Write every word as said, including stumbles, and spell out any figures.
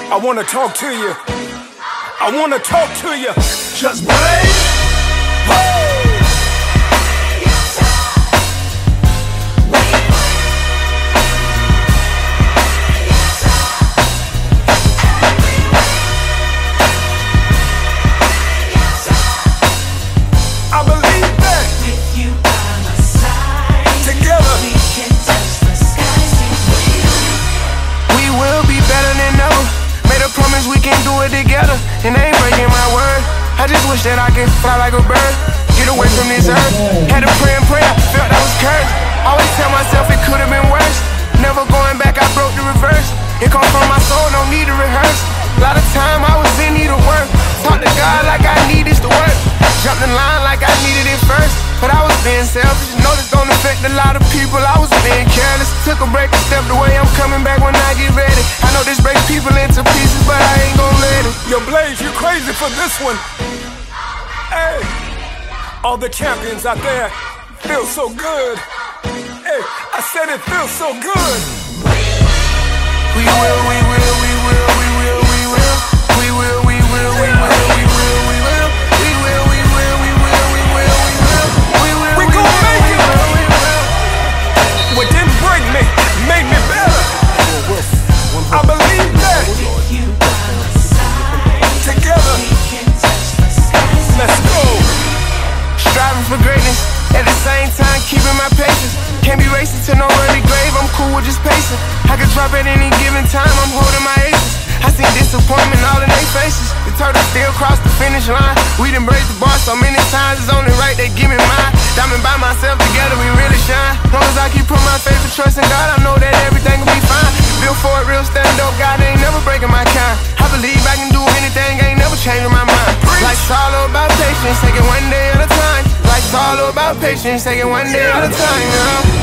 I wanna talk to you. I wanna talk to you. Just break. I believe that With you by my side, together we can touch the skies. We will be better than ever. Made a promise we can do it together, and I ain't breaking my word. I just wish that I could fly like a bird, get away from this earth. Had to pray and pray, I felt I was cursed. Always tell myself it could have been worse. Never going back, I broke the reverse. It comes from my soul, no need to rehearse. A lot of time I was in need of work. Talk to God like I need this to work. Jumped in line like I needed it first, but I was being selfish. Know this gon' affect a lot of people. I was being careless. Took a break and stepped away. I'm coming back when I get ready. I know this breaks people into pieces, but I ain't gon' let it. Yo, Blaze, you crazy for this one. Hey, all the champions out there feel so good. Hey, I said it feels so good. We will, we will, we will, we will, we will, we will, we will, we will, we will, we will, we will, we will, we will, we will, we will, we will, We gon' make it. What didn't break me made me better. I believe that With you by my side, together. we can touch the skies. Let's go. striving for greatness, at the same time keeping my patience. Can't be racing to no early grave, I'm cool with just pacing. I can drop at any given time, I'm holding my aces. I seen disappointment all in their faces. The turtle still crossed the finish line. We done braced the bar so many times, it's only right they give me mine. Diamond by myself, together we really shine. Long as I keep putting my faith and trust in God, I know that everything will be fine. Built for it, real stand up, God ain't never breaking my kind. I believe I can do anything, ain't never changing my mind. Life's all about patience, take it one day at a time. Life's all about patience, take it one day at a time, you know?